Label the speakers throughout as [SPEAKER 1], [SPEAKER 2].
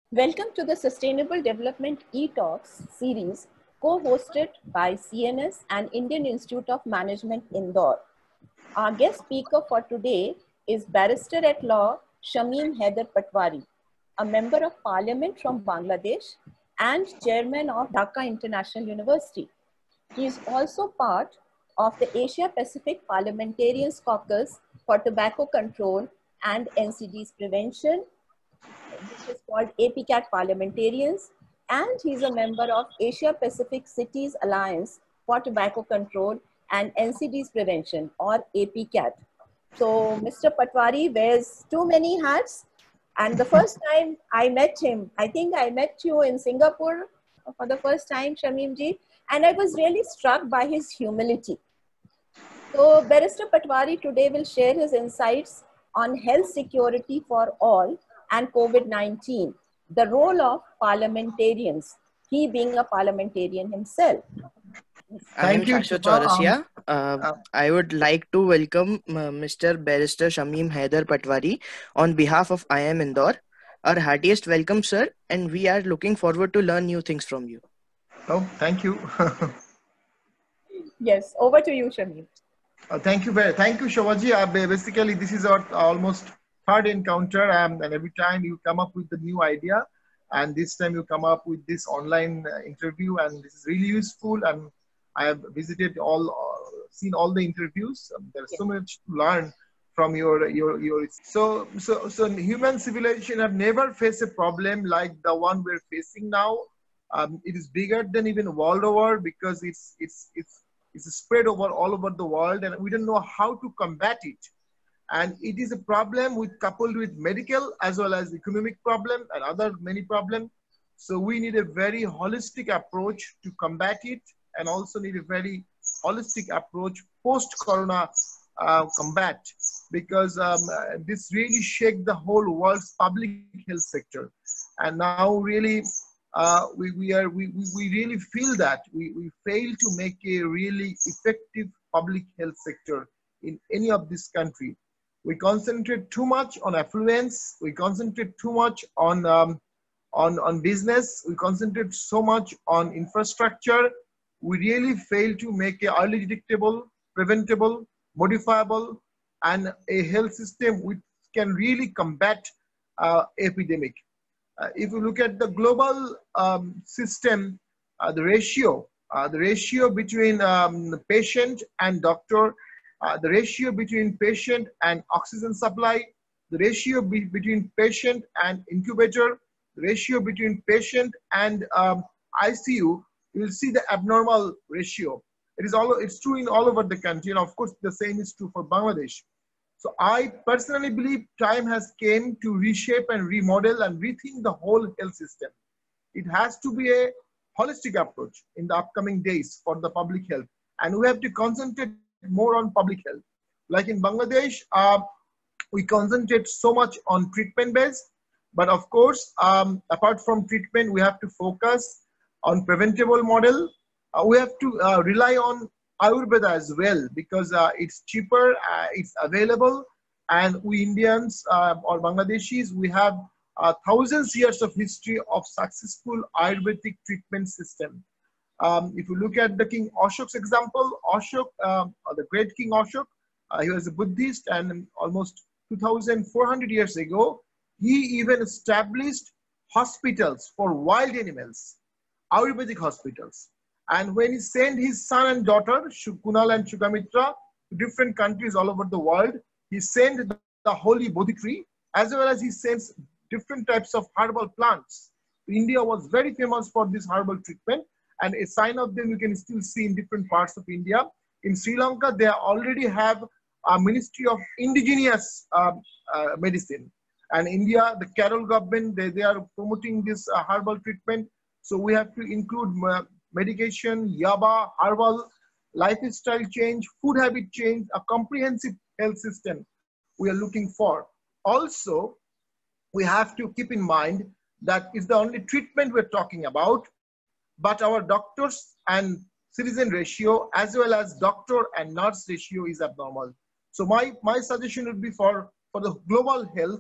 [SPEAKER 1] Welcome to the Sustainable Development E-Talks series co-hosted by CNS and Indian Institute of Management, Indore. Our guest speaker for today is Barrister at Law Shamim Haider Patwari, a Member of Parliament from Bangladesh and Chairman of Dhaka International University. He is also part of the Asia Pacific Parliamentarians Caucus for Tobacco Control and NCDs Prevention, which is called APCAT Parliamentarians, and he's a member of Asia Pacific Cities Alliance for Tobacco Control and NCDs Prevention, or APCAT. So Mr. Patwari wears too many hats, and the first time I met him, I think I met you in Singapore for the first time, Shamim ji, and I was really struck by his humility. So Barrister Patwari today will share his insights on health security for all and COVID-19, the role of parliamentarians, he being a parliamentarian himself.
[SPEAKER 2] Thank you, Chaurasia. I would like to welcome Mr. Barrister Shamim Haider Patwari on behalf of IIM Indore. Our heartiest welcome, sir, and we are looking forward to learn new things from you.
[SPEAKER 3] Oh, thank you.
[SPEAKER 1] Yes, over to you, Shamim.
[SPEAKER 3] Thank you, Shavaji. Basically, this is our almost third encounter, and every time you come up with a new idea, and this time you come up with this online interview, and this is really useful. And I have visited seen all the interviews. There's so much to learn from your. So human civilization have never faced a problem like the one we're facing now. It is bigger than even world over because it's spread all over the world, and we don't know how to combat it. And it is a problem coupled with medical as well as economic problem and other many problems. So we need a very holistic approach to combat it, and also need a very holistic approach post-corona combat, because this really shake the whole world's public health sector. And now really we really feel that we fail to make a really effective public health sector in any of this country. We concentrate too much on affluence. We concentrate too much on business. We concentrate so much on infrastructure. We really fail to make a early detectable, preventable, modifiable, and a health system which can really combat epidemic. If you look at the global system, the ratio between the patient and doctor, the ratio between patient and oxygen supply, the ratio between patient and incubator, the ratio between patient and ICU, you will see the abnormal ratio. It's true in all over the country, and of course the same is true for Bangladesh. So I personally believe time has came to reshape and remodel and rethink the whole health system. It has to be a holistic approach in the upcoming days for the public health. And we have to concentrate more on public health. Like in Bangladesh, we concentrate so much on treatment based, but of course, apart from treatment, we have to focus on preventable model. We have to rely on Ayurveda as well, because it's cheaper, it's available, and we Indians or Bangladeshis, we have thousands years of history of successful Ayurvedic treatment system. If you look at the King Ashok's example, the great King Ashok, he was a Buddhist, and almost 2,400 years ago, he even established hospitals for wild animals, Ayurvedic hospitals. And when he sent his son and daughter, Kunal and Shukamitra, to different countries all over the world, he sent the holy Bodhi tree, as well as he sends different types of herbal plants. India was very famous for this herbal treatment, and a sign of them you can still see in different parts of India. In Sri Lanka, they already have a Ministry of Indigenous Medicine. And India, the Kerala government, they are promoting this herbal treatment. So we have to include medication, yaba, herbal, lifestyle change, food habit change, a comprehensive health system we are looking for. Also, we have to keep in mind that it's the only treatment we're talking about, but our doctors and citizen ratio, as well as doctor and nurse ratio, is abnormal. So my suggestion would be for the global health,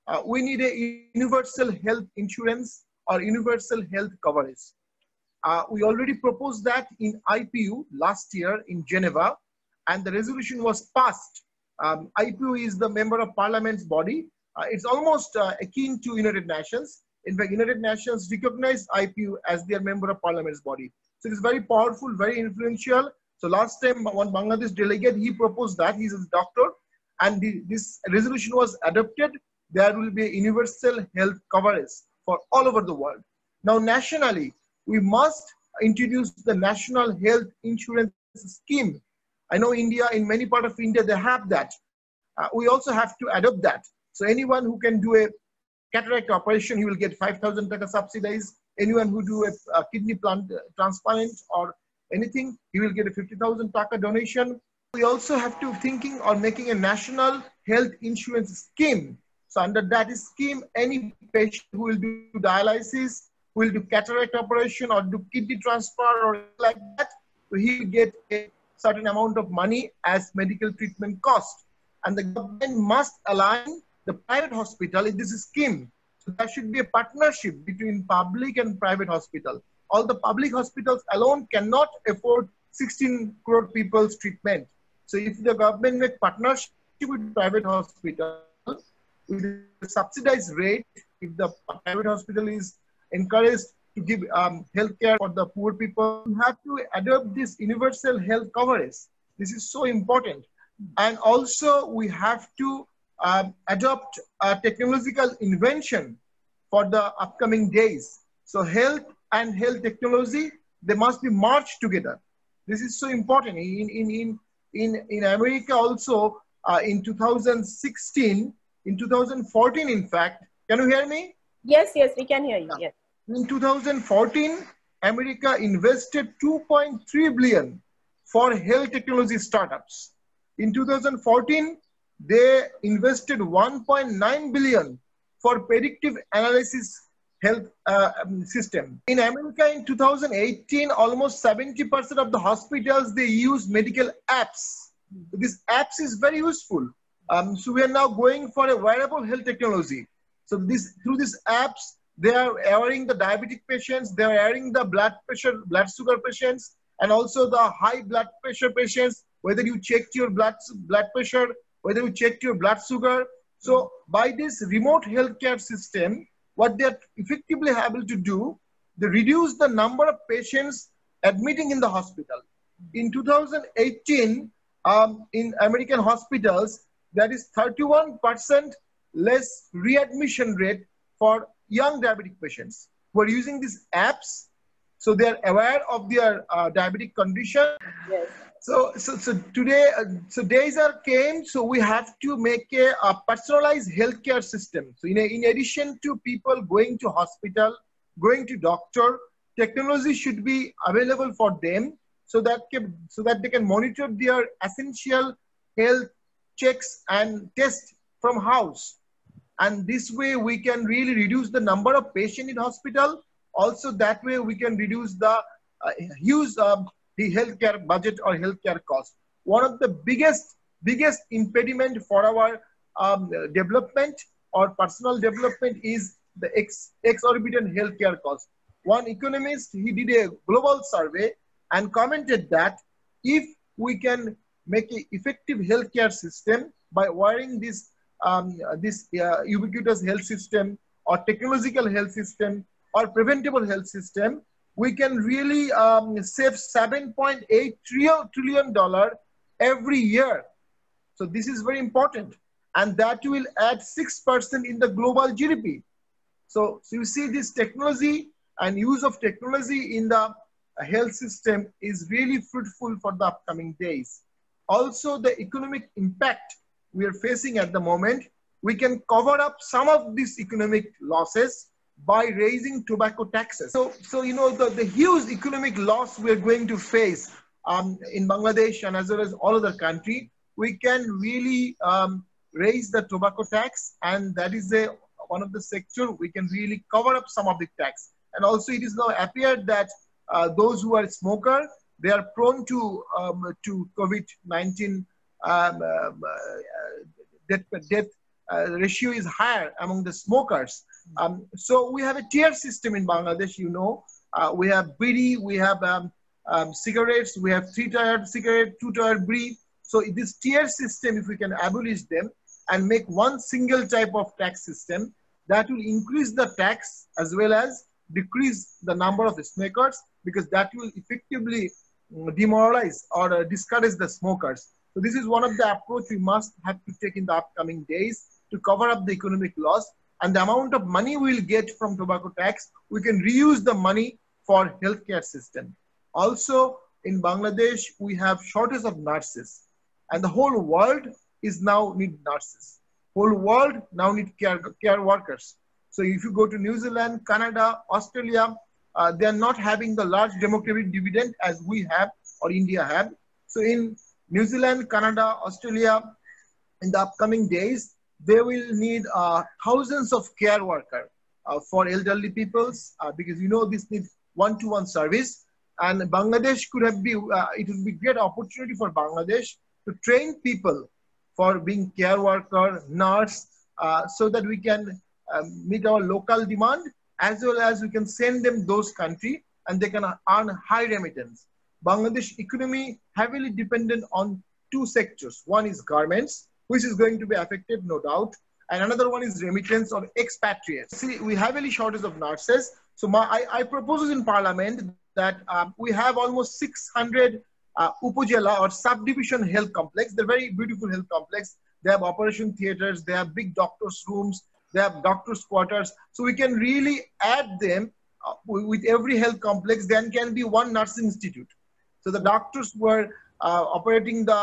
[SPEAKER 3] we need a universal health insurance or universal health coverage. We already proposed that in IPU last year in Geneva, and the resolution was passed. IPU is the Member of Parliament's body. It's almost akin to United Nations. In fact, United Nations recognized IPU as their Member of Parliament's body. So it's very powerful, very influential. So last time, one Bangladesh delegate, he proposed that. He's a doctor, and this resolution was adopted. There will be a universal health coverage for all over the world. Now, nationally, we must introduce the National Health Insurance Scheme. I know India, in many parts of India, they have that. We also have to adopt that. So anyone who can do a cataract operation, he will get 5,000 taka subsidized. Anyone who do a kidney plant transplant or anything, he will get a 50,000 taka donation. We also have to thinking on making a national health insurance scheme. So under that scheme, any patient who will do dialysis, who will do cataract operation or do kidney transfer or like that, so he will get a certain amount of money as medical treatment cost. And the government must align the private hospital in this scheme. So there should be a partnership between public and private hospital. All the public hospitals alone cannot afford 16 crore people's treatment. So if the government make partnership with private hospital with a subsidized rate, if the private hospital is encouraged to give healthcare for the poor people, we have to adopt this universal health coverage. This is so important. And also we have to adopt a technological invention for the upcoming days. So health and health technology, they must be merged together. This is so important. In America also, in 2016, in 2014, in fact, can you hear me?
[SPEAKER 1] Yes, yes, we can hear you. Yes.
[SPEAKER 3] In 2014, America invested 2.3 billion for health technology startups. In 2014, they invested 1.9 billion for predictive analysis health system. In America in 2018, almost 70% of the hospitals, they use medical apps. This apps is very useful. So we are now going for a wearable health technology. So through these apps, they are airing the diabetic patients, they are airing the blood sugar patients, and also the high blood pressure patients, whether you checked your blood pressure, whether you checked your blood sugar. So by this remote healthcare system, what they are effectively able to do, they reduce the number of patients admitting in the hospital. In 2018, in American hospitals, there is 31% less readmission rate for young diabetic patients who are using these apps. So they are aware of their diabetic condition.
[SPEAKER 1] Yes.
[SPEAKER 3] So today, days are came. So we have to make a personalized healthcare system. So in addition to people going to hospital, going to doctor, technology should be available for them so that they can monitor their essential health checks and tests from house. And this way we can really reduce the number of patients in hospital. Also that way we can reduce the the healthcare budget or healthcare cost. One of the biggest impediment for our development or personal development is the exorbitant healthcare cost. One economist, he did a global survey and commented that if we can make an effective healthcare system by wiring this ubiquitous health system or technological health system or preventable health system, we can really save $7.8 trillion every year. So this is very important. And that will add 6% in the global GDP. So you see this technology and use of technology in the health system is really fruitful for the upcoming days. Also the economic impact we are facing at the moment, we can cover up some of these economic losses by raising tobacco taxes. So you know, the huge economic loss we're going to face in Bangladesh and as well as all other country, we can really raise the tobacco tax, and that is one of the sector we can really cover up some of the tax. And also it is now appeared that those who are smoker, they are prone to COVID-19 death ratio is higher among the smokers. So we have a tier system in Bangladesh, you know. We have bidi, we have cigarettes, we have 3-tiered cigarette, 2-tiered bidi. So this tier system, if we can abolish them and make one single type of tax system, that will increase the tax as well as decrease the number of smokers, because that will effectively demoralize or discourage the smokers. So this is one of the approach we must have to take in the upcoming days to cover up the economic loss. And the amount of money we'll get from tobacco tax, we can reuse the money for healthcare system. Also, in Bangladesh, we have shortage of nurses, and the whole world is now need nurses. Whole world now need care workers. So if you go to New Zealand, Canada, Australia, they are not having the large demographic dividend as we have or India have. So in New Zealand, Canada, Australia, in the upcoming days, they will need thousands of care workers for elderly peoples, because you know this needs one-to-one service. And Bangladesh could have been, it would be great opportunity for Bangladesh to train people for being care worker, nurse, so that we can meet our local demand, as well as we can send them those countries and they can earn high remittance. Bangladesh economy heavily dependent on two sectors. One is garments, which is going to be affected, no doubt. And another one is remittance or expatriates. See, we heavily shortage of nurses. So I propose in parliament that we have almost 600 Upajila or subdivision health complex. They're very beautiful health complex. They have operation theaters, they have big doctors' rooms, they have doctors' quarters. So we can really add them with every health complex. Then can be one nursing institute. So the doctors who are operating the,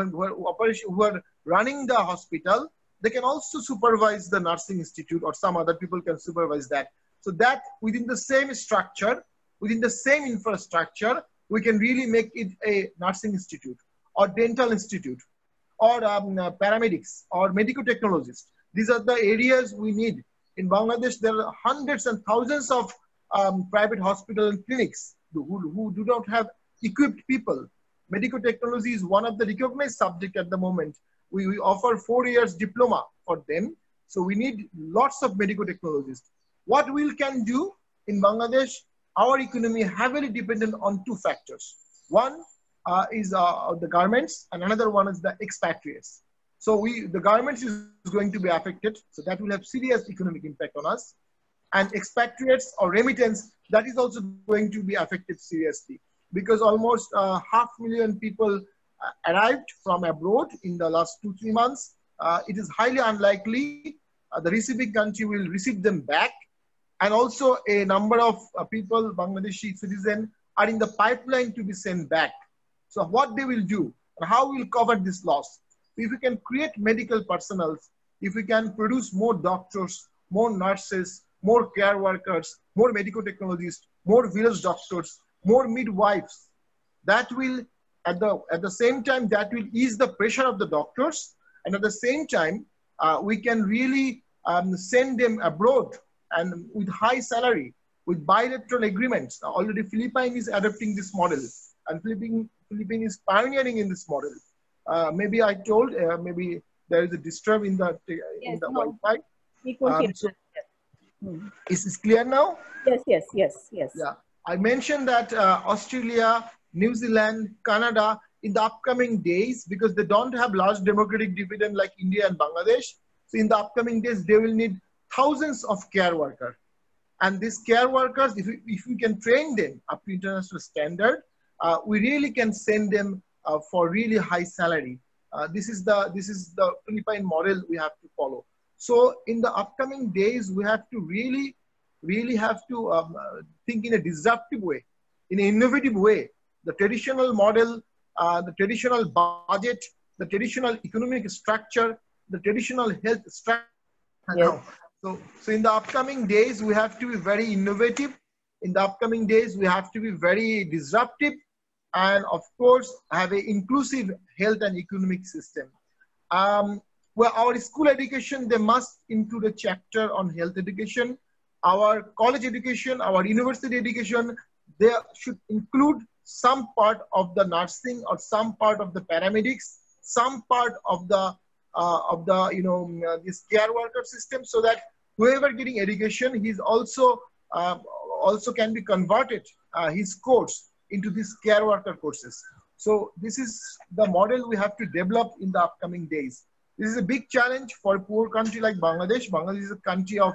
[SPEAKER 3] who are running the hospital, they can also supervise the nursing institute, or some other people can supervise that. So that within the same structure, within the same infrastructure, we can really make it a nursing institute or dental institute or paramedics or medical technologists. These are the areas we need. In Bangladesh, there are hundreds and thousands of private hospitals and clinics who do not have equipped people. Medical technology is one of the recognized subjects at the moment. We offer 4 years diploma for them. So we need lots of medical technologists. What we can do in Bangladesh, our economy heavily dependent on two factors. One is the garments, and another one is the expatriates. So the garments is going to be affected. So that will have serious economic impact on us. And expatriates or remittance, that is also going to be affected seriously, because almost 500,000 people arrived from abroad in the last 2-3 months. It is highly unlikely the receiving country will receive them back. And also a number of people, Bangladeshi citizens, are in the pipeline to be sent back. So what they will do and how we'll cover this loss? If we can create medical personnel, if we can produce more doctors, more nurses, more care workers, more medical technologists, more village doctors, more midwives, that will, at the same time, that will ease the pressure of the doctors. And at the same time, we can really send them abroad and with high salary, with bilateral agreements. Now, already Philippines is adopting this model, and Philippines is pioneering in this model. Maybe I told, maybe there is a disturb in the Wi-Fi.
[SPEAKER 1] We could hear.
[SPEAKER 3] So, is this clear now?
[SPEAKER 1] Yes.
[SPEAKER 3] Yeah, I mentioned that Australia, New Zealand, Canada, in the upcoming days, because they don't have large democratic dividend like India and Bangladesh, so in the upcoming days, they will need thousands of care workers. And these care workers, if we can train them up to international standard, we really can send them for really high salary. This is the Philippine model we have to follow. So in the upcoming days, we have to really have to think in a disruptive way, in an innovative way. The traditional model, the traditional budget, the traditional economic structure, the traditional health structure.
[SPEAKER 1] Yes.
[SPEAKER 3] So in the upcoming days, we have to be very innovative. In the upcoming days, we have to be very disruptive, and of course, have an inclusive health and economic system. Well, our school education, they must include a chapter on health education. Our college education, our university education, they should include some part of the nursing or some part of the paramedics, some part of the of the this care worker system, so that whoever getting education, he's also can be converted his course into these care worker courses. So this is the model we have to develop in the upcoming days. This is a big challenge for a poor country like Bangladesh. Bangladesh is a country of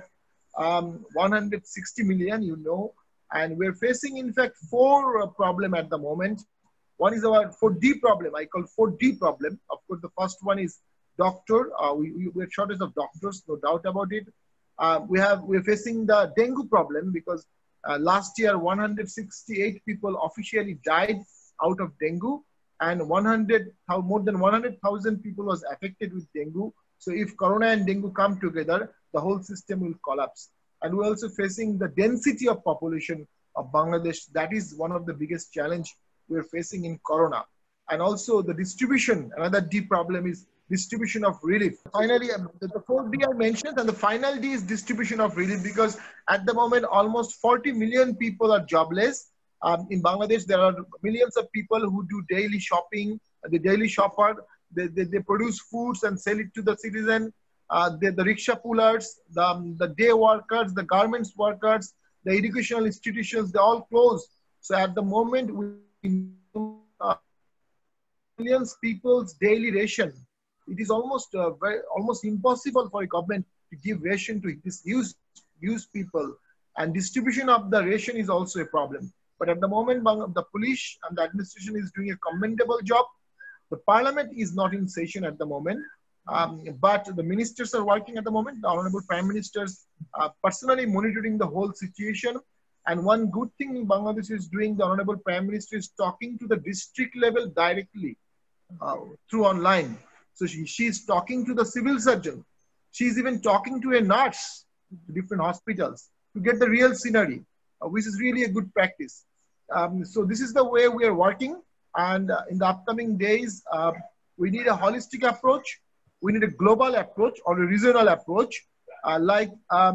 [SPEAKER 3] 160 million, and we're facing, in fact, four problems at the moment. One is our 4D problem. I call 4D problem. Of course, the first one is doctor. We have shortage of doctors, no doubt about it. We're facing the dengue problem because last year 168 people officially died out of dengue, and more than 100,000 people was affected with dengue. So if corona and dengue come together, the whole system will collapse. And we're also facing the density of population of Bangladesh. That is one of the biggest challenge we're facing in corona. And also the distribution, another D problem is distribution of relief. Finally, the fourth D I mentioned, and the final D is distribution of relief, because at the moment, almost 40 million people are jobless. In Bangladesh, there are millions of people who do daily shopping, the daily shopper. They produce foods and sell it to the citizen. The rickshaw pullers, the day workers, the garments workers, the educational institutions, they all closed. So at the moment, we millions people's daily ration. It is almost impossible for a government to give ration to these huge people, and distribution of the ration is also a problem. But at the moment, the police and the administration is doing a commendable job. The parliament is not in session at the moment, but the ministers are working at the moment. The Honorable Prime Ministers are personally monitoring the whole situation. And one good thing Bangladesh is doing, the Honorable Prime Minister is talking to the district level directly through online. So she is talking to the civil surgeon. She is even talking to a nurse to different hospitals to get the real scenery, which is really a good practice. So this is the way we are working. And in the upcoming days, we need a holistic approach. We need a global approach or a regional approach. Like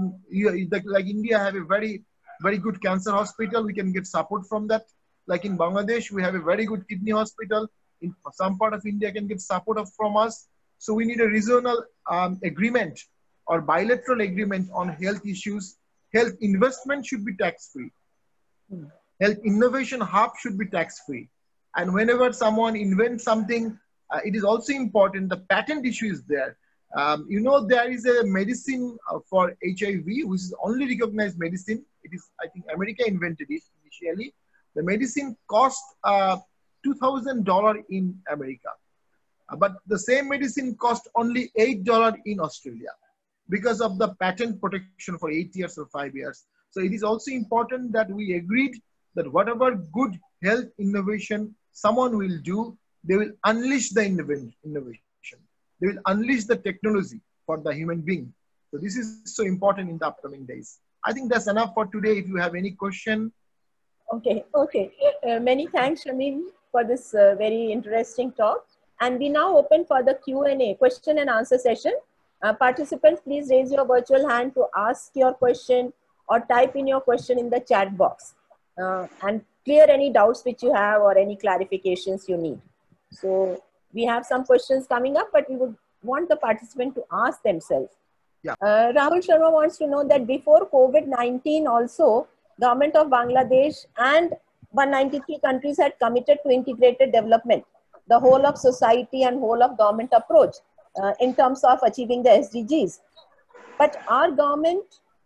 [SPEAKER 3] India have a very good cancer hospital. We can get support from that. Like in Bangladesh, we have a very good kidney hospital. In some part of India can get support from us. So we need a regional agreement or bilateral agreement on health issues. Health investment should be tax-free. Health innovation hub should be tax-free. And whenever someone invents something, it is also important, the patent issue is there. There is a medicine for HIV, which is only recognized medicine. It is, I think, America invented it initially. The medicine cost $2,000 in America. But the same medicine cost only $8 in Australia because of the patent protection for 8 years or 5 years. So it is also important that we agreed that whatever good health innovation someone will do, they will unleash the innovation. They will unleash the technology for the human being. So this is so important in the upcoming days. I think that's enough for today. If you have any question.
[SPEAKER 1] Okay. Many thanks, Shamim, for this very interesting talk. And we now open for the Q&A, question and answer session. Participants, please raise your virtual hand to ask your question or type in your question in the chat box and clear any doubts which you have or any clarifications you need. So we have some questions coming up, but we would want the participant to ask themselves.
[SPEAKER 3] Yeah.
[SPEAKER 1] Rahul Sharma wants to know that before COVID-19 also, government of Bangladesh and 193 countries had committed to integrated development, the whole of society and whole of government approach in terms of achieving the SDGs. But our government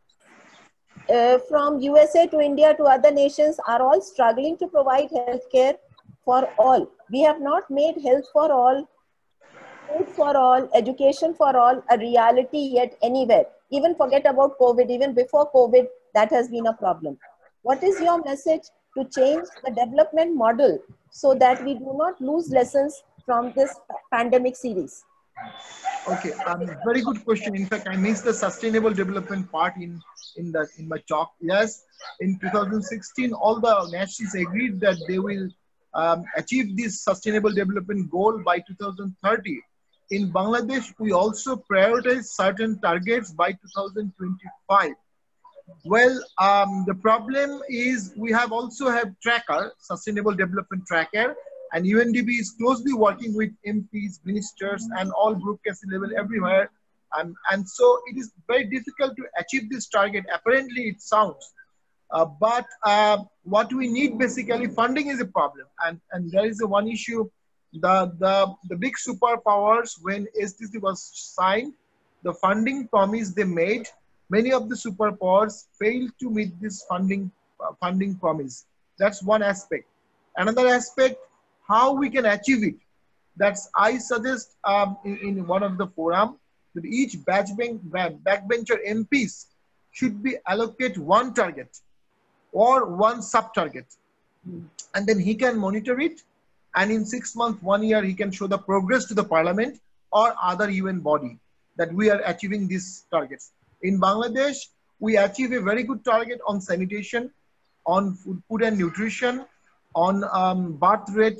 [SPEAKER 1] from USA to India to other nations are all struggling to provide healthcare for all. We have not made health for all, food for all, education for all a reality yet anywhere. Even forget about COVID, even before COVID, that has been a problem. What is your message to change the development model so that we do not lose lessons from this pandemic series?
[SPEAKER 3] Okay, very good question. In fact, I missed the sustainable development part in my talk. Yes, in 2016, all the nations agreed that they will achieve this sustainable development goal by 2030. In Bangladesh, we also prioritize certain targets by 2025. Well, the problem is we also have tracker, sustainable development tracker, And UNDP is closely working with MPs, ministers, and all bureaucracy level everywhere. And so it is very difficult to achieve this target. Apparently, it sounds. But what we need basically, funding is a problem. And there is a one issue. The big superpowers, when SDG was signed, the funding promise they made, many of the superpowers failed to meet this funding promise. That's one aspect. Another aspect, how we can achieve it. That's I suggest in one of the forum that each backbencher MPs should be allocated one target or one sub-target. And then he can monitor it. And in 6 months, 1 year, he can show the progress to the parliament or other UN body that we are achieving these targets. In Bangladesh, we achieve a very good target on sanitation, on food and nutrition, on birth rate,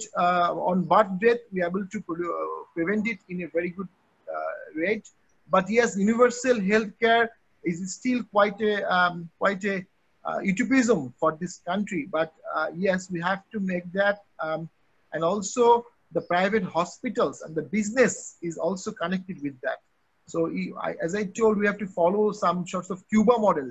[SPEAKER 3] we are able to prevent it in a very good rate. But yes, universal healthcare is still quite a utopism for this country. But yes, we have to make that. And also the private hospitals and the business is also connected with that. So as I told, we have to follow some sorts of Cuba model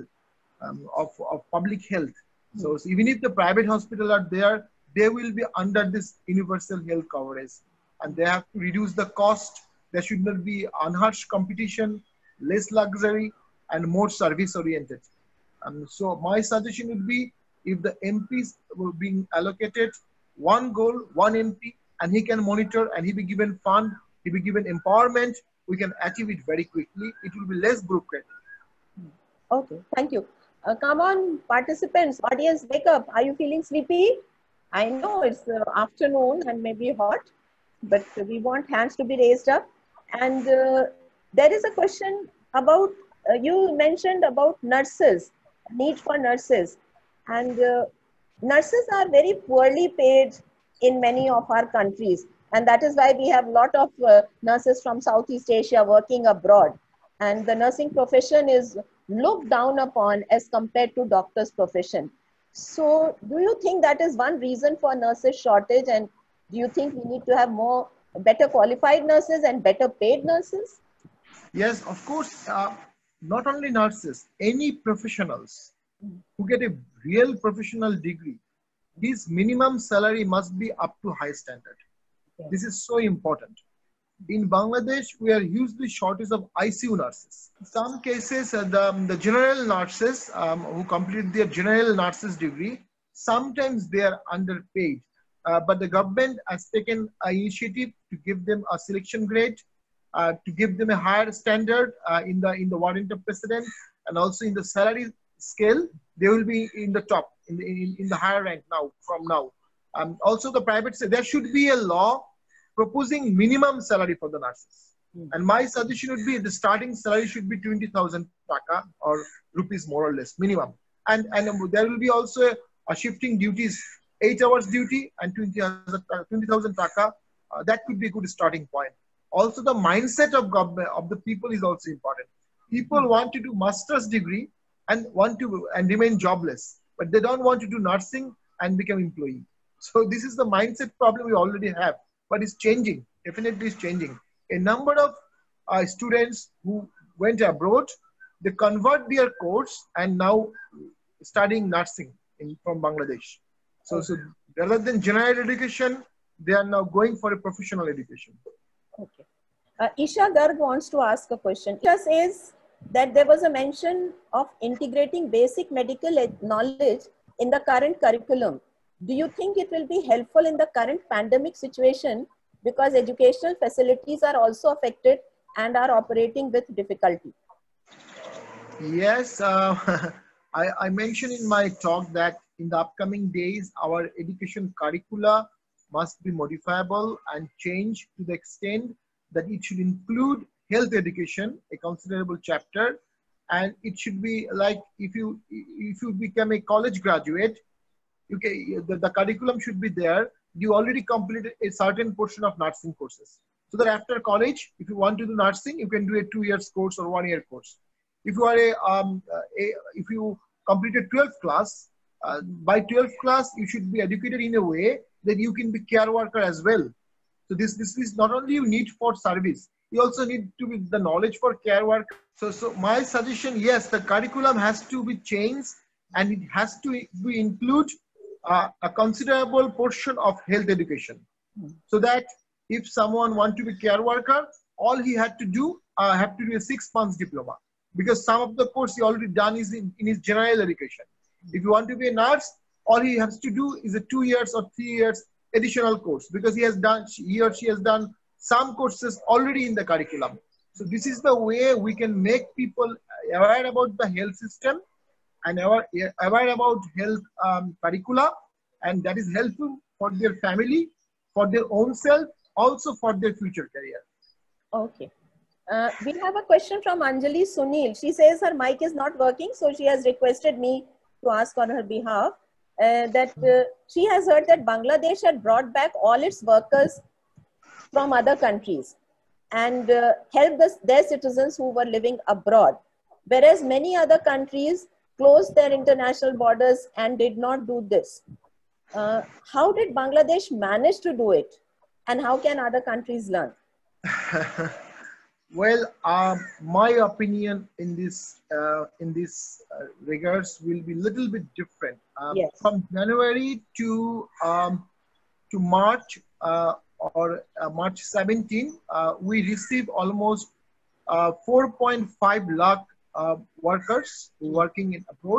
[SPEAKER 3] of public health. So even if the private hospitals are there, they will be under this universal health coverage. And they have to reduce the cost. There should not be unharsh competition, less luxury, and more service oriented. So my suggestion would be, if the MPs were being allocated one goal, one MP, and he can monitor and he be given fund, he be given empowerment, we can achieve it very quickly. It will be less bureaucratic.
[SPEAKER 1] Okay, thank you. Come on, participants, audience, wake up. Are you feeling sleepy? I know it's afternoon and maybe hot, but we want hands to be raised up. And there is a question about, you mentioned about nurses, need for nurses. And nurses are very poorly paid in many of our countries. And that is why we have a lot of nurses from Southeast Asia working abroad. And the nursing profession is looked down upon as compared to doctors' profession. So do you think that is one reason for nurses shortage? And do you think we need to have better qualified nurses and better paid nurses?
[SPEAKER 3] Yes, of course. Not only nurses, any professionals who get a real professional degree, his minimum salary must be up to high standard. Okay. This is so important. In Bangladesh, we are hugely shortage of ICU nurses. In some cases, the general nurses who completed their general nurses degree, sometimes they are underpaid. But the government has taken an initiative to give them a selection grade, to give them a higher standard in the warrant of president, and also in the salary scale, they will be in the top, in the higher rank now, from now. Also the private sector, there should be a law proposing minimum salary for the nurses. And my suggestion would be the starting salary should be 20,000 taka or rupees more or less, minimum. And there will be also a shifting duties, 8 hours duty and 20,000 taka. That could be a good starting point. Also the mindset of government, of the people is also important. People want to do master's degree and remain jobless, but they don't want to do nursing and become employee. So this is the mindset problem we already have. But it's changing, definitely it's changing. A number of students who went abroad, they convert their course and now studying nursing from Bangladesh. So rather than general education, they are now going for a professional education.
[SPEAKER 1] Okay. Isha Garg wants to ask a question. Isha says that there was a mention of integrating basic medical knowledge in the current curriculum. Do you think it will be helpful in the current pandemic situation, because educational facilities are also affected and are operating with difficulty?
[SPEAKER 3] Yes, I mentioned in my talk that in the upcoming days, our education curricula must be modifiable and changed to the extent that it should include health education, a considerable chapter, and it should be like if you become a college graduate, the curriculum should be there. You already completed a certain portion of nursing courses. So that after college, if you want to do nursing, you can do a 2 years course or 1 year course. If you are if you completed 12th class, by 12th class, you should be educated in a way then you can be care worker as well. So this is not only you need for service, you also need to be the knowledge for care work. So my suggestion, yes, the curriculum has to be changed, and it has to include a considerable portion of health education, so that if someone want to be care worker, all he had to do have to do a 6 months diploma, because some of the course he already done is in his general education. If you want to be a nurse, all he has to do is a 2 years or 3 years additional course, because he or she has done some courses already in the curriculum. So this is the way we can make people aware about the health system and aware about health curricula, and that is helpful for their family, for their own self, also for their future career.
[SPEAKER 1] Okay. We have a question from Anjali Sunil. She says her mic is not working, so she has requested me to ask on her behalf she has heard that Bangladesh had brought back all its workers from other countries and helped their citizens who were living abroad, whereas many other countries closed their international borders and did not do this. How did Bangladesh manage to do it, and how can other countries learn?
[SPEAKER 3] Well, my opinion in this regards will be a little bit different.
[SPEAKER 1] Yes.
[SPEAKER 3] From January to March or March 17, we received almost 4.5 lakh workers working in abroad.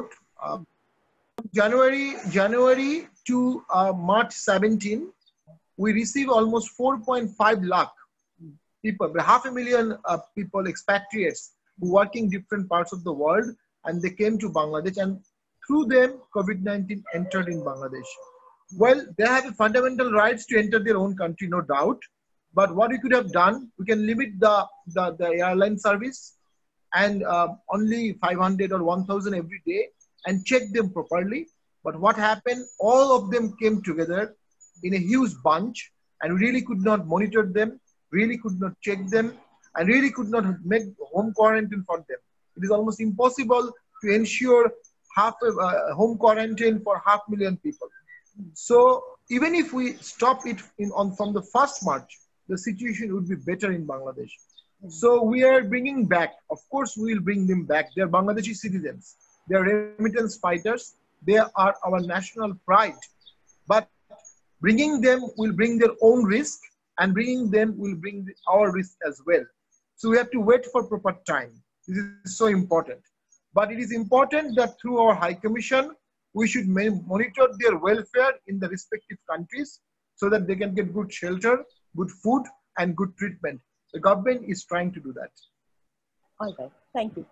[SPEAKER 3] January to March 17, we received almost 4.5 lakh people, 500,000 people, expatriates who working different parts of the world, and they came to Bangladesh, and through them COVID-19 entered in Bangladesh. Well, they have a fundamental rights to enter their own country, no doubt. But what we could have done, we can limit the airline service and only 500 or 1,000 every day and check them properly. But what happened, all of them came together in a huge bunch and really could not monitor them, really could not check them, and really could not make home quarantine for them. It is almost impossible to ensure home quarantine for 500,000 people. So even if we stop it from the 1st March, the situation would be better in Bangladesh. So we are bringing back, of course we will bring them back. They are Bangladeshi citizens. They are remittance fighters. They are our national pride. But bringing them will bring their own risk, and bringing them will bring our risk as well. So we have to wait for proper time. This is so important. But it is important that through our High Commission, we should monitor their welfare in the respective countries so that they can get good shelter, good food, and good treatment. The government is trying to do that.
[SPEAKER 1] All right, thank you.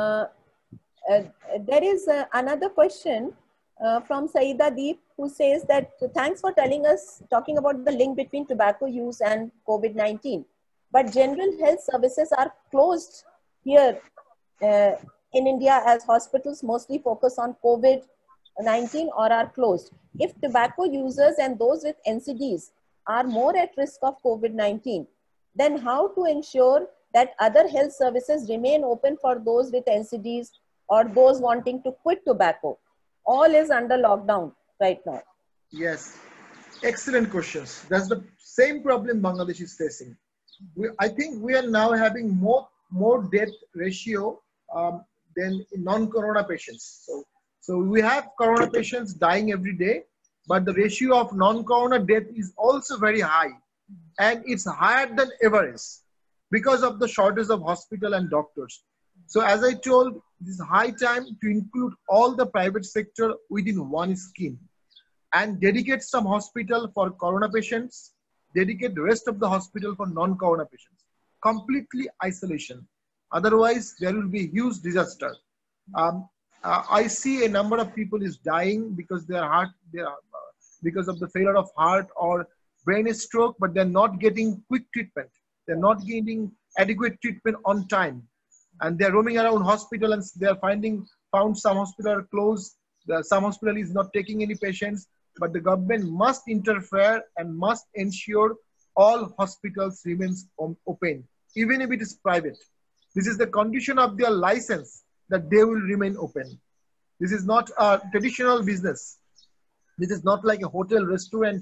[SPEAKER 1] There is another question from Saida Deep, who says that thanks for talking about the link between tobacco use and COVID-19. But general health services are closed here in India, as hospitals mostly focus on COVID-19 or are closed. If tobacco users and those with NCDs are more at risk of COVID-19, then how to ensure that other health services remain open for those with NCDs or those wanting to quit tobacco? All is under lockdown right now.
[SPEAKER 3] Yes, excellent questions. That's the same problem Bangladesh is facing. I think we are now having more death ratio than in non-corona patients. So we have corona patients dying every day, but the ratio of non-corona death is also very high, and it's higher than average because of the shortage of hospital and doctors. So as I told, it is high time to include all the private sector within one scheme and dedicate some hospital for corona patients, dedicate the rest of the hospital for non-corona patients. Completely isolation. Otherwise, there will be huge disaster. I see a number of people is dying because because of the failure of heart or brain stroke, but they're not getting quick treatment. They're not getting adequate treatment on time. And they're roaming around hospital and they're found some hospital are closed. Some hospital is not taking any patients, but the government must interfere and must ensure all hospitals remains open, even if it is private. This is the condition of their license, that they will remain open. This is not a traditional business. This is not like a hotel, restaurant,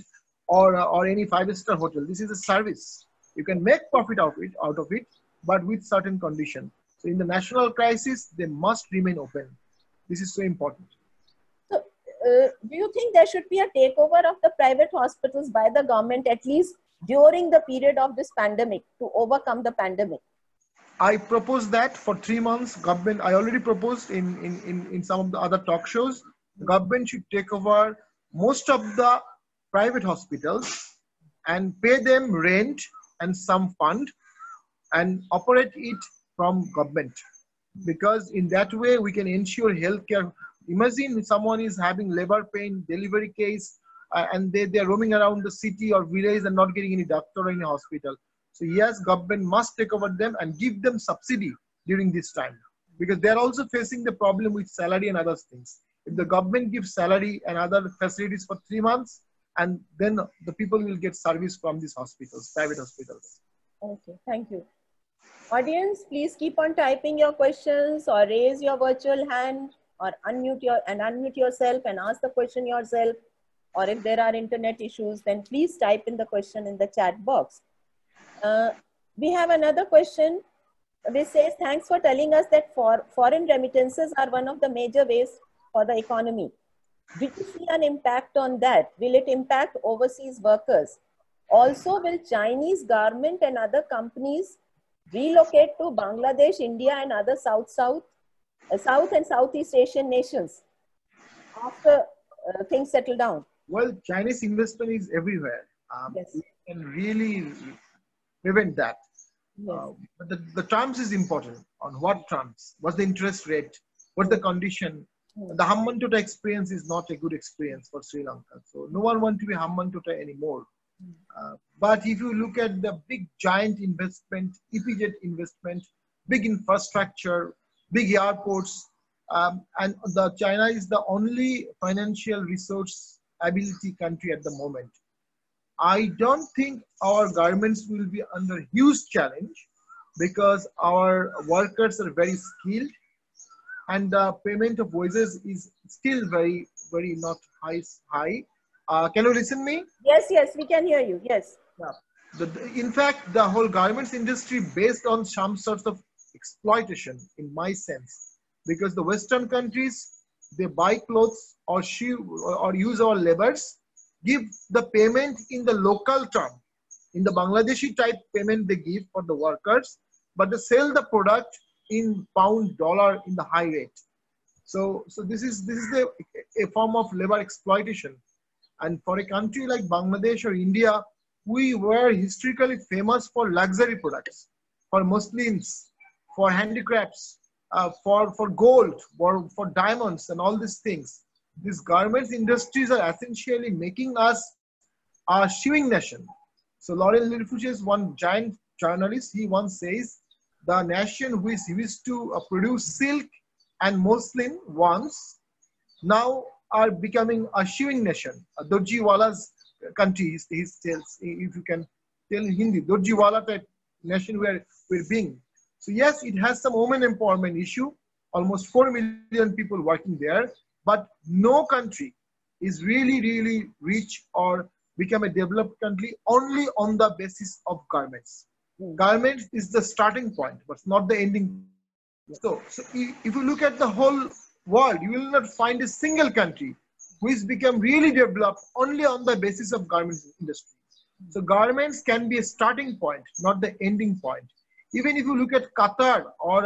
[SPEAKER 3] or any five-star hotel. This is a service. You can make profit out of it, but with certain conditions. So in the national crisis, they must remain open. This is so important.
[SPEAKER 1] So, do you think there should be a takeover of the private hospitals by the government, at least during the period of this pandemic, to overcome the pandemic?
[SPEAKER 3] I proposed that for 3 months. Government, I already proposed in some of the other talk shows, the government should take over most of the private hospitals and pay them rent and some fund and operate it from government. Because in that way, we can ensure healthcare. Imagine someone is having labor pain, delivery case, and they're roaming around the city or village and not getting any doctor or any hospital. So yes, government must take over them and give them subsidy during this time, because they're also facing the problem with salary and other things. If the government gives salary and other facilities for 3 months, and then the people will get service from these hospitals, private hospitals.
[SPEAKER 1] Okay, thank you. Audience, please keep on typing your questions or raise your virtual hand or unmute yourself and ask the question yourself. Or if there are internet issues, then please type in the question in the chat box. We have another question. This says, thanks for telling us that foreign remittances are one of the major ways for the economy. Do you see an impact on that? Will it impact overseas workers? Also, will Chinese government and other companies relocate to Bangladesh, India, and other South and Southeast Asian nations after things settle down?
[SPEAKER 3] Well, Chinese investment is everywhere.
[SPEAKER 1] Yes.
[SPEAKER 3] We can really prevent that.
[SPEAKER 1] Yes.
[SPEAKER 3] But the terms is important. On what terms? What's the interest rate? What's the condition? The Hambantota experience is not a good experience for Sri Lanka. So no one wants to be Hambantota anymore. But if you look at the big giant investment, EPZ investment, big infrastructure, big airports, and China is the only financial resource ability country at the moment. I don't think our governments will be under huge challenge because our workers are very skilled and the payment of wages is still very, very not high. Can you listen to me?
[SPEAKER 1] Yes, yes, we can hear you. Yes.
[SPEAKER 3] Yeah. In fact, the whole garments industry based on some sorts of exploitation, in my sense, because the Western countries, they buy clothes or use our laborers, give the payment in the local term, in the Bangladeshi type payment they give for the workers, but they sell the product in pound, dollar in the high rate. So this is a form of labor exploitation. And for a country like Bangladesh or India, we were historically famous for luxury products, for muslins, for handicrafts, for gold, for diamonds and all these things. These garments industries are essentially making us a sewing nation. So Laurent Lepage, one giant journalist, he once says, the nation which used to produce silk and muslin once, now are becoming a sewing nation, a Dorjiwala's country, he tells, if you can tell in Hindi, Dorjiwala type nation we're being. So yes, it has some women empowerment issue, almost 4 million people working there, but no country is really, really rich or become a developed country only on the basis of garments. Garments is the starting point, but not the ending. So if you look at the whole world, you will not find a single country which become really developed only on the basis of garments industry. So garments can be a starting point, not the ending point. Even if you look at Qatar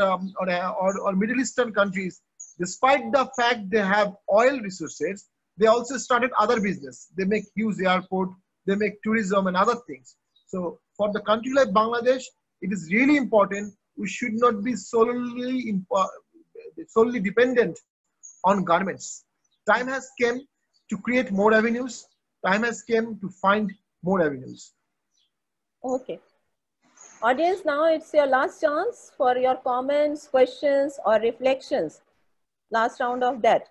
[SPEAKER 3] or Middle Eastern countries, despite the fact they have oil resources, they also started other business. They make huge airport, they make tourism and other things. So for the country like Bangladesh, it is really important. We should not be solely dependent on garments. Time has come to create more avenues. Time has come to find more avenues.
[SPEAKER 1] Okay. Audience, now it's your last chance for your comments, questions, or reflections. Last round of that.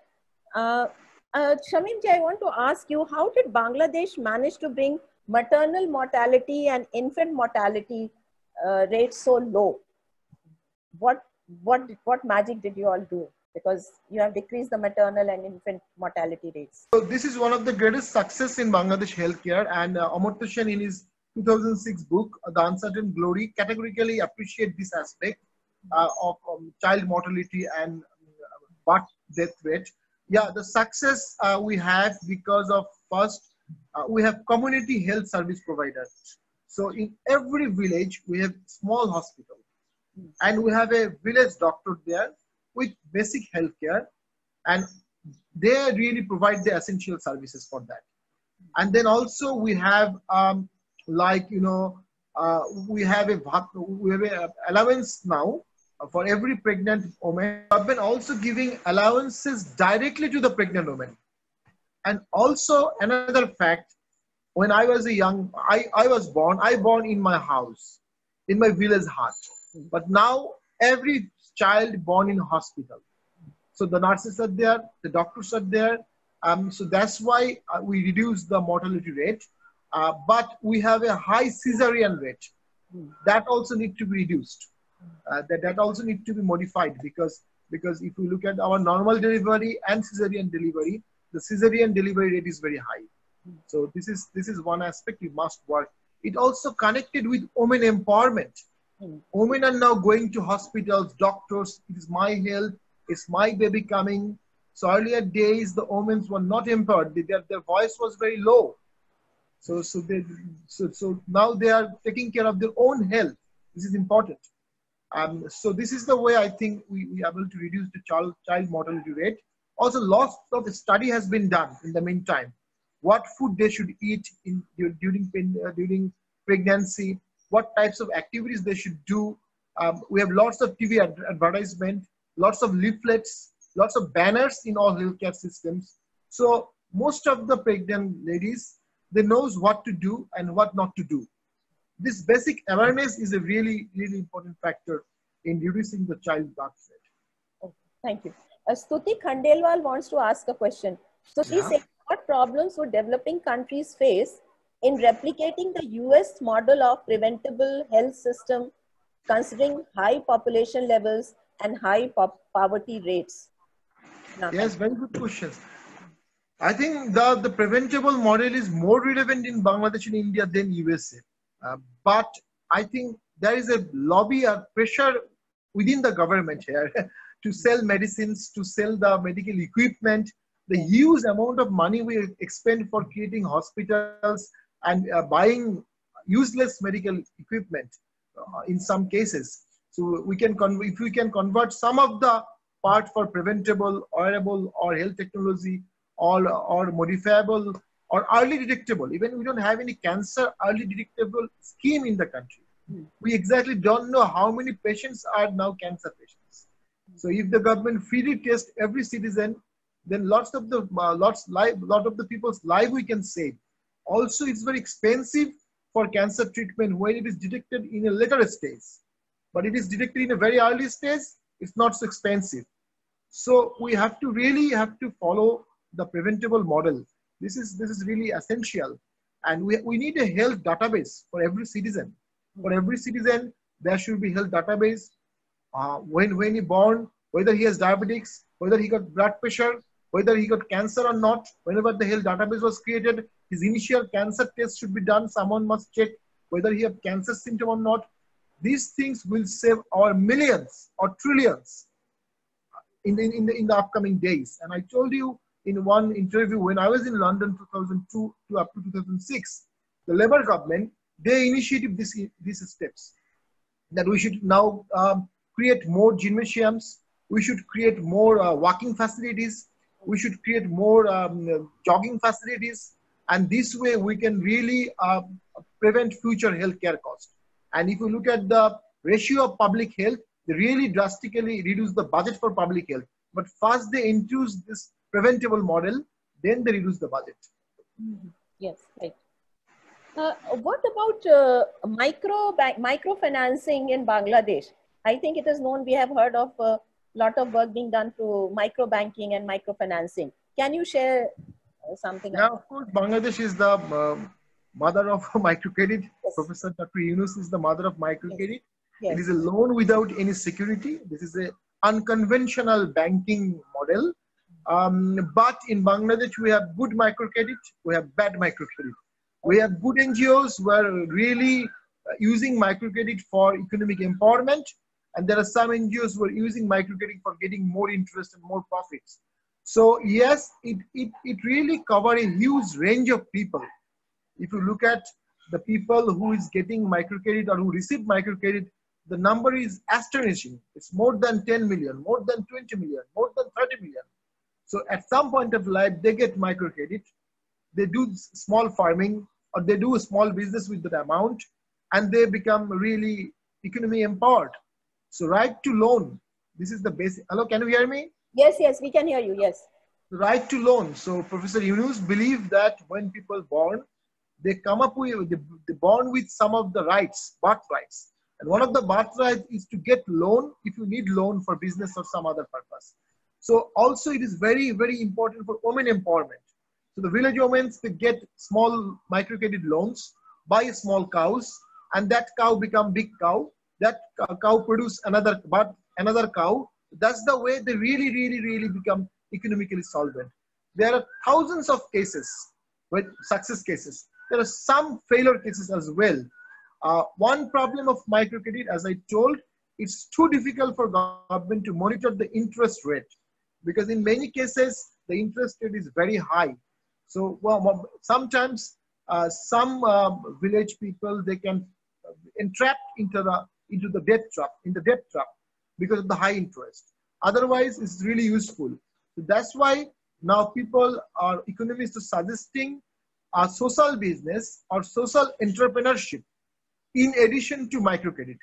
[SPEAKER 1] Shamim ji, I want to ask you, how did Bangladesh manage to bring maternal mortality and infant mortality rates so low? What magic did you all do? because you have decreased the maternal and infant mortality rates.
[SPEAKER 3] So this is one of the greatest success in Bangladesh healthcare, and Amartya Sen in his 2006 book, The Uncertain Glory, categorically appreciate this aspect of child mortality and birth death rate. Yeah, the success we have because of first, we have community health service providers. So in every village, we have small hospital, and we have a village doctor there with basic health care, and they really provide the essential services for that. And then also we have like, you know, we have a allowance now for every pregnant woman. I've been also giving allowances directly to the pregnant woman. And also another fact, when I was a young, I was born in my house, in my village hut. But now every child born in hospital. So the nurses are there, the doctors are there. So that's why we reduce the mortality rate. But we have a high cesarean rate. That also needs to be reduced. That also needs to be modified, because if we look at our normal delivery and cesarean delivery, the cesarean delivery rate is very high. So this is one aspect we must work. It also connected with women empowerment. Women are now going to hospitals, doctors. It is my health. It's my baby coming. So earlier days, the women were not empowered. Their voice was very low. So now they are taking care of their own health. This is important. So this is the way I think we are able to reduce the child mortality rate. Also, lots of study has been done in the meantime. What food they should eat during pregnancy, what types of activities they should do. We have lots of TV advertisement, lots of leaflets, lots of banners in all healthcare systems. So most of the pregnant ladies, they knows what to do and what not to do. This basic awareness is a really, really important factor in reducing the child birth rate.
[SPEAKER 1] Okay, thank you. Stuti Khandelwal wants to ask a question. So she said, what problems would developing countries face in replicating the US model of preventable health system, considering high population levels and high poverty rates?
[SPEAKER 3] Yes, very good questions. I think the preventable model is more relevant in Bangladesh and India than USA. But I think there is a lobby or pressure within the government here to sell medicines, to sell the medical equipment. The huge amount of money we expend for creating hospitals and buying useless medical equipment in some cases. So we can if we can convert some of the part for preventable, wearable, or health technology, or modifiable, or early detectable. Even we don't have any cancer early detectable scheme in the country. We exactly don't know how many patients are now cancer patients. So if the government freely tests every citizen, then lot of the people's life we can save. Also, it's very expensive for cancer treatment when it is detected in a later stage. But it is detected in a very early stage, it's not so expensive. So we have to really follow the preventable model. This is really essential. And we need a health database for every citizen. For every citizen, there should be health database. When he born, whether he has diabetics, whether he got blood pressure, whether he got cancer or not. Whenever the health database was created, his initial cancer test should be done. Someone must check whether he has cancer symptom or not. These things will save our millions or trillions in the upcoming days. And I told you in one interview, when I was in London 2002 to up to 2006, the Labour government, they initiated these steps, that we should now create more gymnasiums, we should create more walking facilities, we should create more jogging facilities, and this way we can really prevent future healthcare costs. And if you look at the ratio of public health, they really drastically reduce the budget for public health. But first they introduce this preventable model, then they reduce the budget.
[SPEAKER 1] Yes, right. What about microfinancing in Bangladesh? I think it is known, we have heard of a lot of work being done through micro banking and microfinancing. Can you share something?
[SPEAKER 3] Yeah, of course, Bangladesh is the mother of microcredit. Yes. Professor Dr. Yunus is the mother of microcredit. Yes. Yes. It is a loan without any security. This is a unconventional banking model. But in Bangladesh, we have good microcredit, we have bad microcredit. We have good NGOs who are really using microcredit for economic empowerment. And there are some NGOs who are using microcredit for getting more interest and more profits. So yes, it really covers a huge range of people. If you look at the people who is getting microcredit or who receive microcredit, the number is astonishing. It's more than 10 million, more than 20 million, more than 30 million. So at some point of life, they get microcredit, they do small farming, or they do a small business with that amount, and they become really economy empowered. So right to loan, this is the basic. Hello, can you hear me?
[SPEAKER 1] Yes, yes, we can hear you, yes.
[SPEAKER 3] Right to loan. So Professor Yunus believes that when people born, they come up with, they born with some of the rights, birthrights. And one of the birthrights is to get loan if you need loan for business or some other purpose. So also it is very, very important for women empowerment. So the village women, they get small microcredit loans, buy small cows, and that cow become big cow. That cow produce another cow. That's the way they really become economically solvent. There are thousands of cases, with success cases. There are some failure cases as well. One problem of microcredit, as I told, it's too difficult for government to monitor the interest rate, because in many cases the interest rate is very high. So sometimes some village people, they can entrap into the debt trap because of the high interest. Otherwise, it's really useful. So that's why now economists are suggesting a social business or social entrepreneurship in addition to microcredit.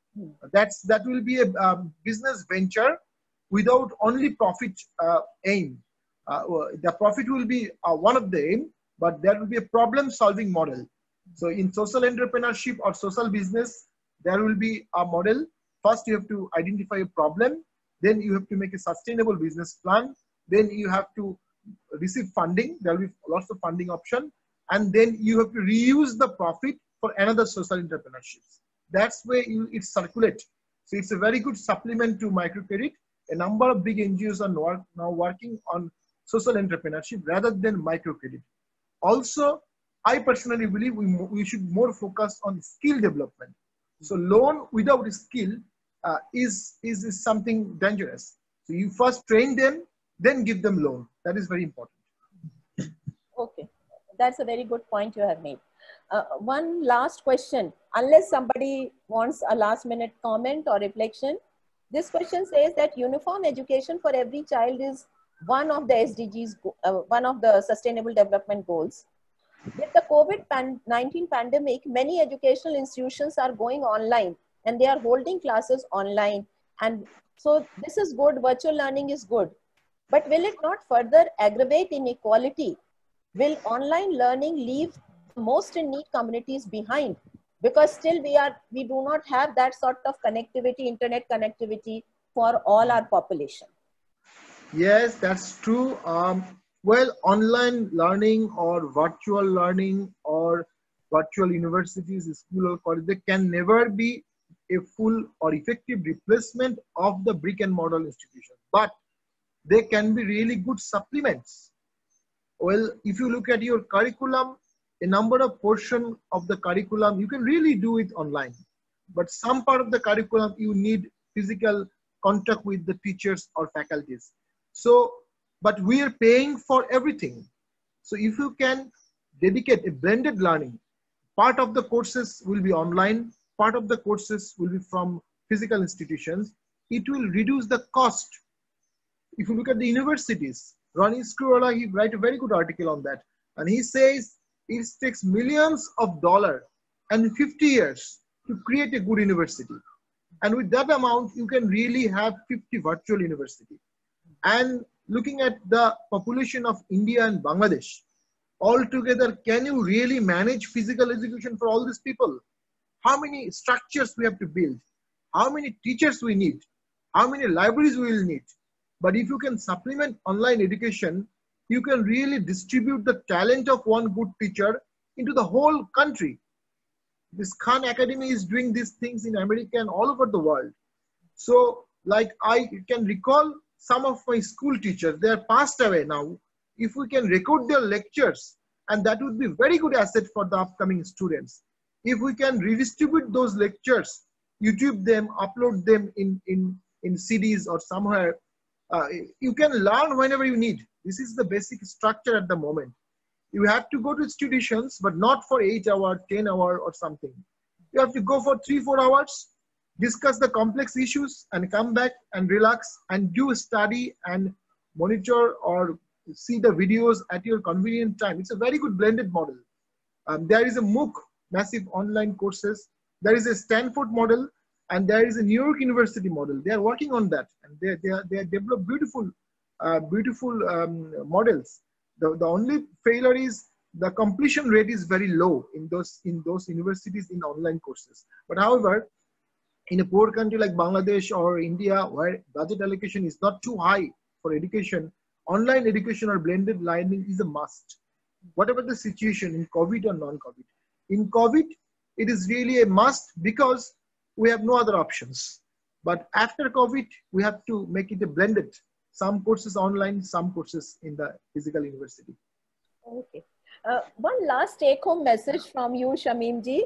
[SPEAKER 3] That will be a business venture without only profit aim. The profit will be one of the aim, but there will be a problem-solving model. So in social entrepreneurship or social business, there will be a model. First, you have to identify a problem. Then you have to make a sustainable business plan. Then you have to receive funding. There will be lots of funding option. And then you have to reuse the profit for another social entrepreneurship. That's where it circulates. So it's a very good supplement to microcredit. A number of big NGOs are now working on social entrepreneurship rather than microcredit. Also, I personally believe we should more focus on skill development. So loan without skill is something dangerous. So you first train them, then give them loan. That is very important.
[SPEAKER 1] Okay, that's a very good point you have made. One last question, unless somebody wants a last minute comment or reflection. This question says that uniform education for every child is one of the SDGs, one of the Sustainable Development Goals. With the COVID-19 pandemic, many educational institutions are going online and they are holding classes online. And so this is good, virtual learning is good. But will it not further aggravate inequality? Will online learning leave the most in need communities behind? Because still we do not have that sort of connectivity, internet connectivity for all our population.
[SPEAKER 3] Yes, that's true. Well, online learning or virtual learning or virtual universities, school or college, they can never be a full or effective replacement of the brick and mortar institution, but they can be really good supplements. Well, if you look at your curriculum, a number of portion of the curriculum, you can really do it online, but some part of the curriculum, you need physical contact with the teachers or faculties. So, but we are paying for everything. So if you can dedicate a blended learning, part of the courses will be online, part of the courses will be from physical institutions, it will reduce the cost. If you look at the universities, Ronnie Screwala, he write a very good article on that. And he says it takes millions of dollars and 50 years to create a good university. And with that amount, you can really have 50 virtual universities. And looking at the population of India and Bangladesh, altogether, can you really manage physical education for all these people? How many structures we have to build? How many teachers we need? How many libraries we will need? But if you can supplement online education, you can really distribute the talent of one good teacher into the whole country. This Khan Academy is doing these things in America and all over the world. So Like I can recall some of my school teachers, they are passed away now. If we can record their lectures, and that would be very good asset for the upcoming students. If we can redistribute those lectures, YouTube them, upload them in CDs or somewhere, you can learn whenever you need. This is the basic structure at the moment. You have to go to institutions, but not for 8 hours, 10 hours or something. You have to go for 3-4 hours, discuss the complex issues and come back and relax and do study and monitor or see the videos at your convenient time. It's a very good blended model. There is a MOOC, massive online courses. There is a Stanford model, and there is a New York University model. They are working on that, and they develop beautiful models. The only failure is the completion rate is very low in those universities in online courses. But however, in a poor country like Bangladesh or India, where budget allocation is not too high for education, online education or blended learning is a must. Whatever the situation in COVID or non-COVID. In COVID, it is really a must because we have no other options. But after COVID, we have to make it a blended. Some courses online, some courses in the physical university.
[SPEAKER 1] Okay. One last take-home message from you, Shamim ji.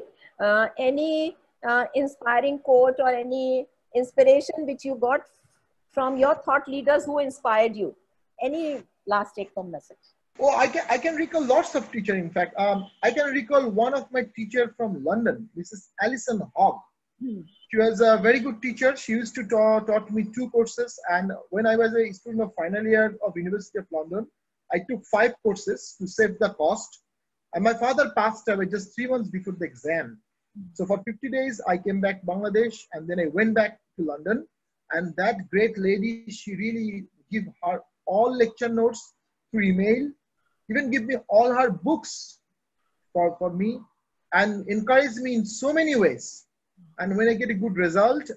[SPEAKER 1] Any inspiring quote or any inspiration which you got from your thought leaders who inspired you? Any last take-home message?
[SPEAKER 3] Oh, I can recall lots of teachers. In fact, I can recall one of my teachers from London, Mrs. Alison Hogg. She was a very good teacher. She used to taught me 2 courses. And when I was a student of final year of University of London, I took 5 courses to save the cost. And my father passed away just 3 months before the exam. So for 50 days, I came back to Bangladesh, and then I went back to London. And that great lady, she really gave her all lecture notes through email, even give me all her books for me, and encouraged me in so many ways. And when I get a good result,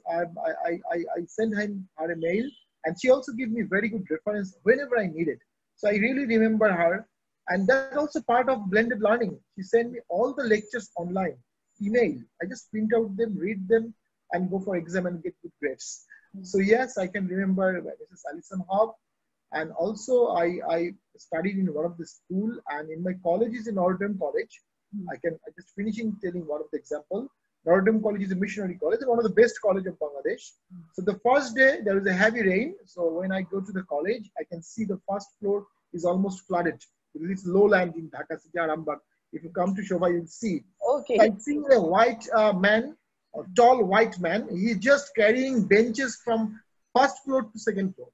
[SPEAKER 3] I send her a mail, and she also gives me very good reference whenever I need it. So I really remember her, and that's also part of blended learning. She sent me all the lectures online, email. I just print out them, read them, and go for exam and get good grades. So yes, I can remember Mrs. Alison Hogg, and also I studied in one of the school, and in my college is in Notre Dame College. I just finishing telling one of the example. Notre Dame College is a missionary college and one of the best college of Bangladesh. So the first day there is a heavy rain. So when I go to the college, I can see the first floor is almost flooded. It's lowland in Dhaka City, Arambagh. If you come to Shobha, you'll see.
[SPEAKER 1] Okay.
[SPEAKER 3] So I see a white man, a tall white man. He's just carrying benches from first floor to second floor.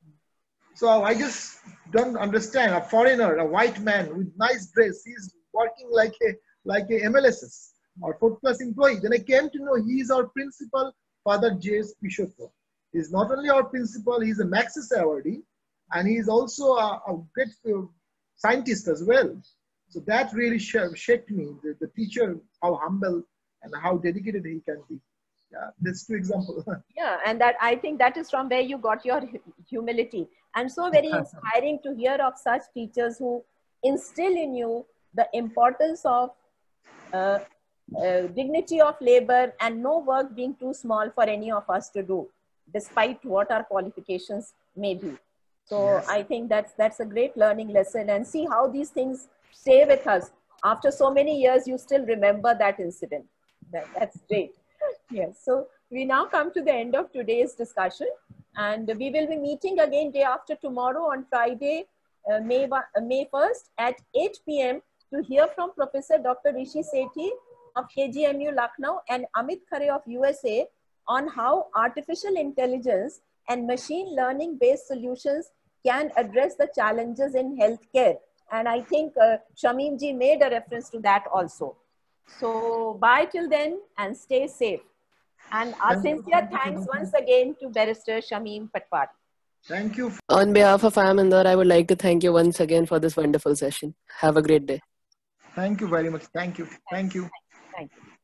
[SPEAKER 3] So I just don't understand. A foreigner, a white man with nice dress, he's working like a MLSS or 4th class employee. Then I came to know he is our principal, Father J.S. Pishotto. He's not only our principal, he's a Maxis awardee, and he's also a great scientist as well. So that really shaped me, the teacher, how humble and how dedicated he can be. Yeah, that's 2 examples.
[SPEAKER 1] Yeah, and that I think that is from where you got your humility. And so very inspiring to hear of such teachers who instill in you the importance of dignity of labor and no work being too small for any of us to do, despite what our qualifications may be. So yes. I think that's a great learning lesson, and see how these things stay with us. After so many years, you still remember that incident. That's great. Yes. So we now come to the end of today's discussion, and we will be meeting again day after tomorrow on Friday, May 1st at 8 p.m. to hear from Professor Dr. Rishi Sethi of KGMU Lucknow and Amit Khare of USA on how artificial intelligence and machine learning based solutions can address the challenges in healthcare. And I think Shamim ji made a reference to that also. So bye till then and stay safe. And our sincere thanks once again to Barrister Shamim Patwari.
[SPEAKER 3] Thank you.
[SPEAKER 4] On behalf of IIM Indore, I would like to thank you once again for this wonderful session. Have a great day.
[SPEAKER 3] Thank you very much. Thank you. Thank you.
[SPEAKER 1] Thank you.